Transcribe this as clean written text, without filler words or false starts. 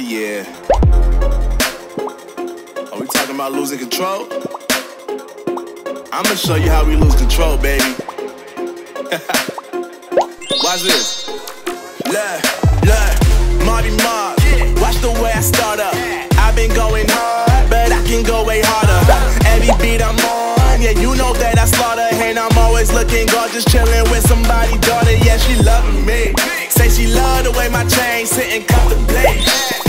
yeah. Are we talking about losing control? I'ma show you how we lose control, baby. Watch this. Look, Marty Mark. Watch the way I start up. I've been going hard, but I can go way harder. Every beat I'm on, yeah, you know that I slaughter. And I'm always looking gorgeous, chilling with somebody's daughter. Yeah, she loving me. Say she love the way my chain sit and contemplate.